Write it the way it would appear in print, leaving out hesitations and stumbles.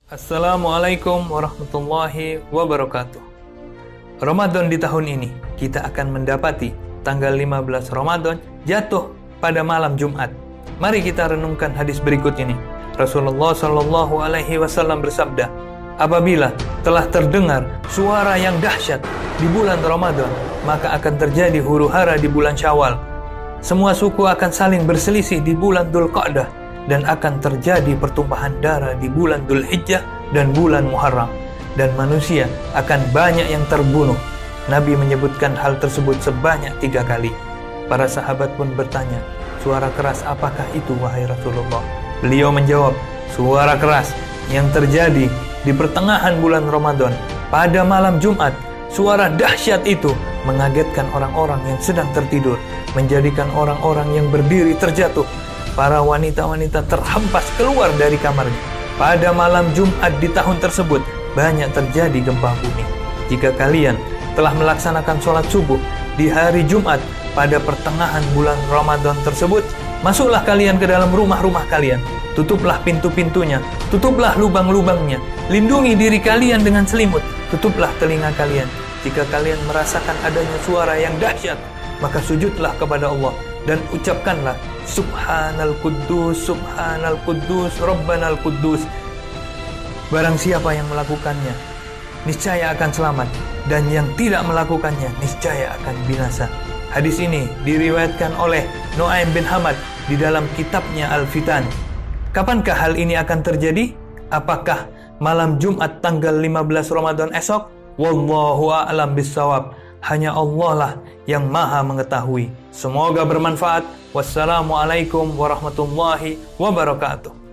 Assalamualaikum warahmatullahi wabarakatuh. Ramadan di tahun ini kita akan mendapati tanggal 15 Ramadan jatuh pada malam Jumat. Mari kita renungkan hadis berikut ini. Rasulullah Shallallahu Alaihi Wasallam bersabda, apabila telah terdengar suara yang dahsyat di bulan Ramadan, maka akan terjadi huru-hara di bulan Syawal. Semua suku akan saling berselisih di bulan Dzulqa'dah, dan akan terjadi pertumpahan darah di bulan Dzulhijjah dan bulan Muharram, dan manusia akan banyak yang terbunuh. Nabi menyebutkan hal tersebut sebanyak 3 kali. Para sahabat pun bertanya, suara keras apakah itu wahai Rasulullah? Beliau menjawab, suara keras yang terjadi di pertengahan bulan Ramadan pada malam Jumat. Suara dahsyat itu mengagetkan orang-orang yang sedang tertidur, menjadikan orang-orang yang berdiri terjatuh. Para wanita-wanita terhempas keluar dari kamarnya. Pada malam Jumat di tahun tersebut, banyak terjadi gempa bumi. Jika kalian telah melaksanakan sholat subuh di hari Jumat pada pertengahan bulan Ramadan tersebut, masuklah kalian ke dalam rumah-rumah kalian. Tutuplah pintu-pintunya, tutuplah lubang-lubangnya. Lindungi diri kalian dengan selimut, tutuplah telinga kalian. Jika kalian merasakan adanya suara yang dahsyat, maka sujudlah kepada Allah dan ucapkanlah Subhanal Quddus, Subhanal Quddus, Rabbanal Quddus. Barang siapa yang melakukannya, niscaya akan selamat, dan yang tidak melakukannya, niscaya akan binasa. Hadis ini diriwayatkan oleh Nu'aim bin Hamad di dalam kitabnya Al-Fitan. Kapankah hal ini akan terjadi? Apakah malam Jumat tanggal 15 Ramadan esok? Wallahu a'lam bissawab. Hanya Allah lah yang maha mengetahui. Semoga bermanfaat. Wassalamualaikum warahmatullahi wabarakatuh.